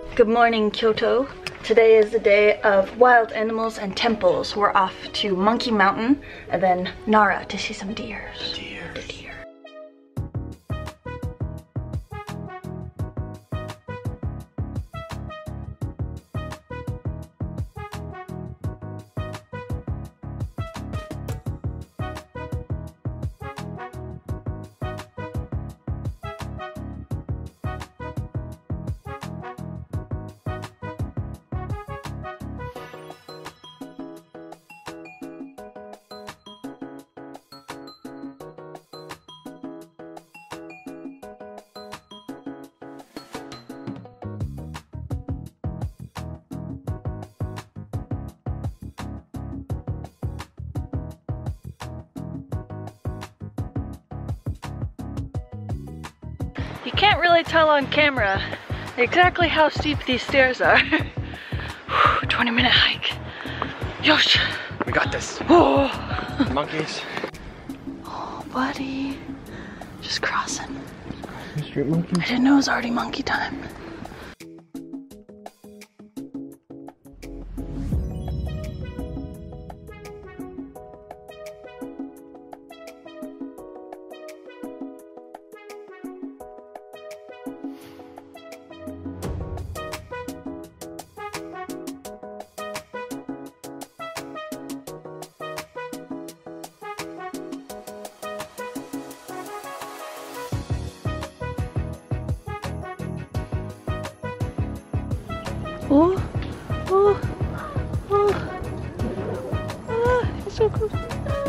Good morning, Kyoto. Today is the day of wild animals and temples. We're off to Monkey Mountain and then Nara to see some deers. The deer. You can't really tell on camera exactly how steep these stairs are. 20-minute hike. Yosh! We got this. Oh. Monkeys. Oh, buddy. Just crossing. Street monkeys. I didn't know it was already monkey time. Oh, oh, oh, ah, it's so close.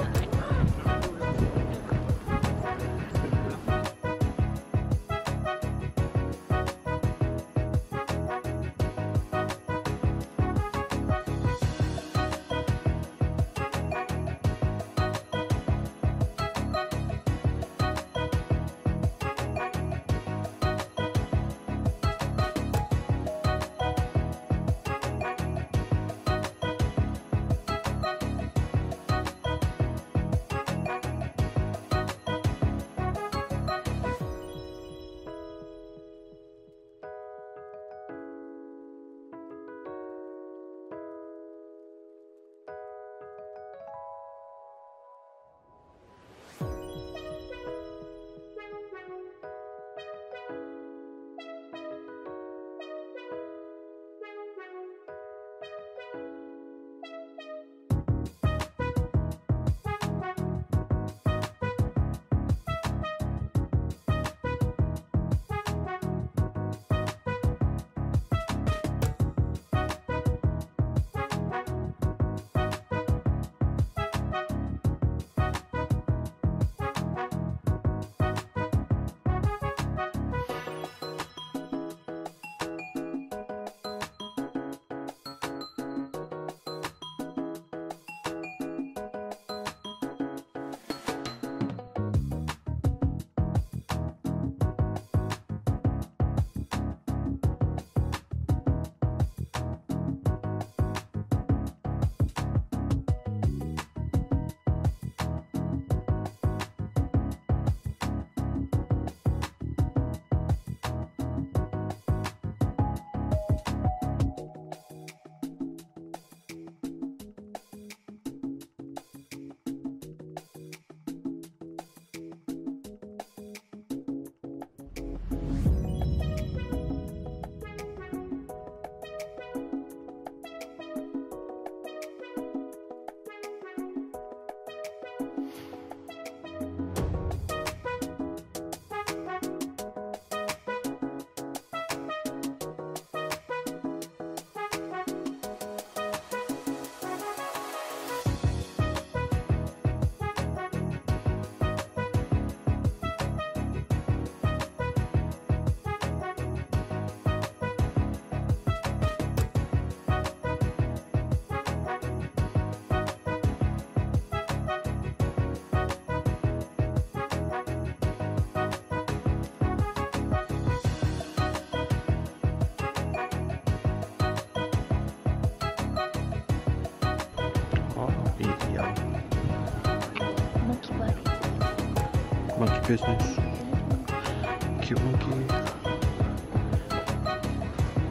Monkey business. Cute monkey.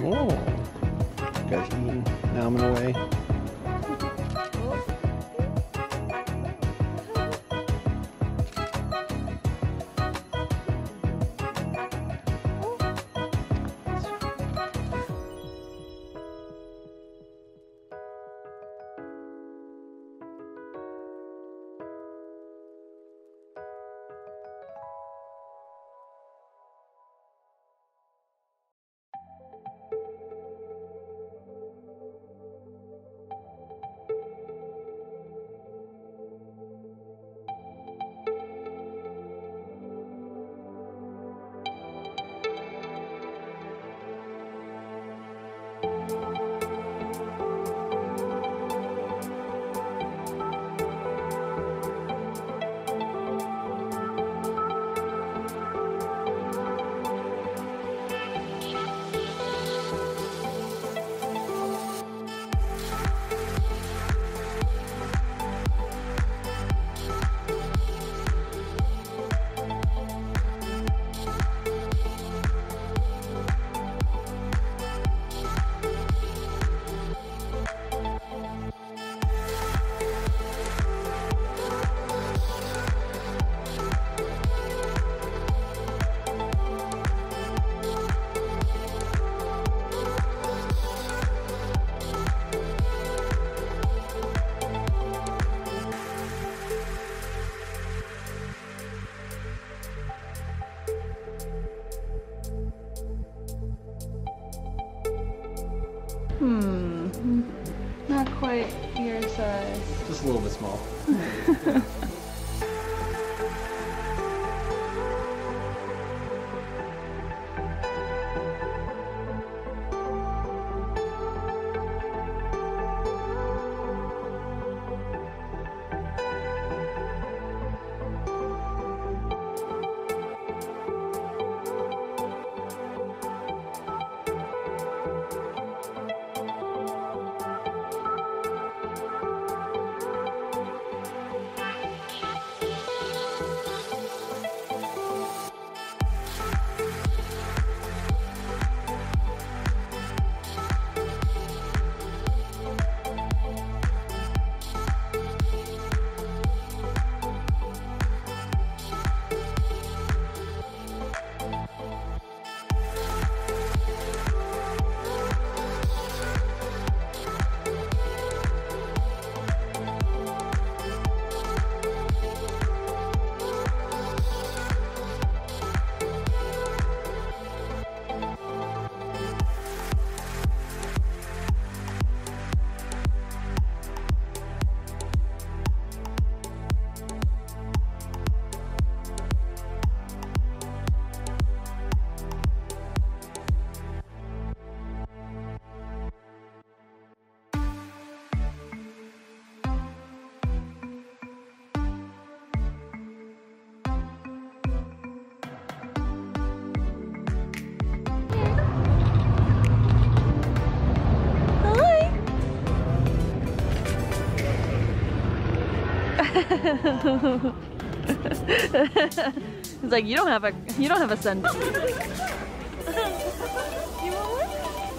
Oh, guys eating ramen away. Not quite your size. Just a little bit small. It's like you don't have a senbei. You want one?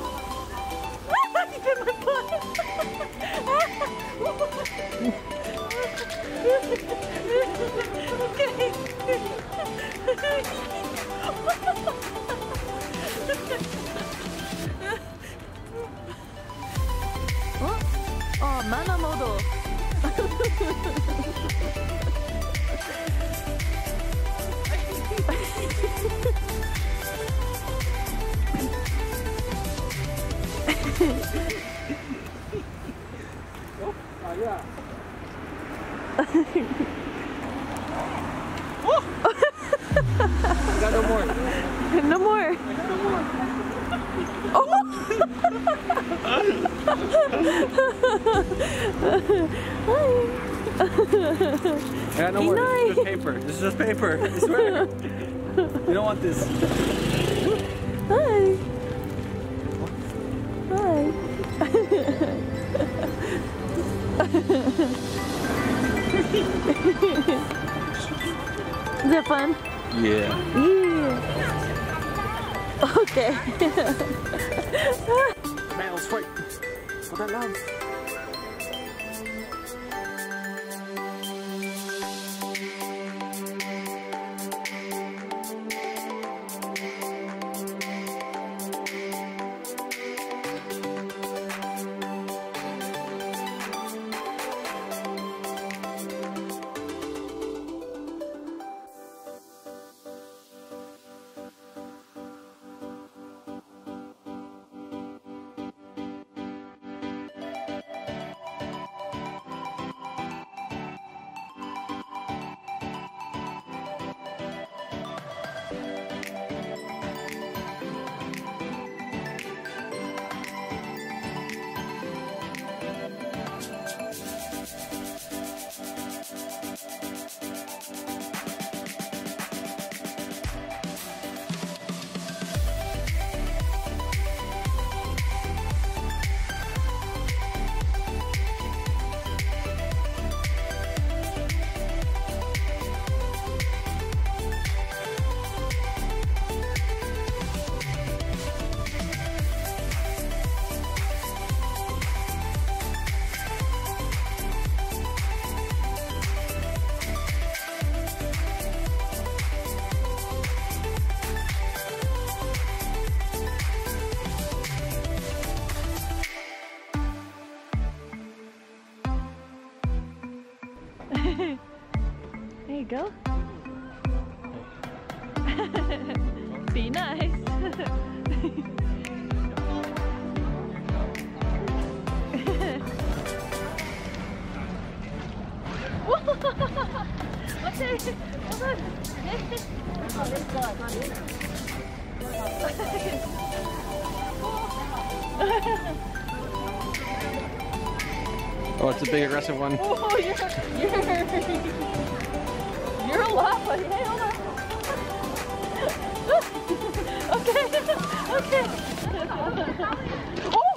You hit my butt. Okay. Oh, mana modo. Yeah. Got no more. No more. No more. Oh! I got no more. This is just paper. This is just paper. I swear. You don't want this. Hi. Hi. Is that fun? Yeah. Yeah. Okay. Males fight for their love. There you go. Be nice. Okay, hold on. Oh, it's a big aggressive one. Oh, you're a lot, buddy. Hey, hold on. Okay, okay. Oh, no.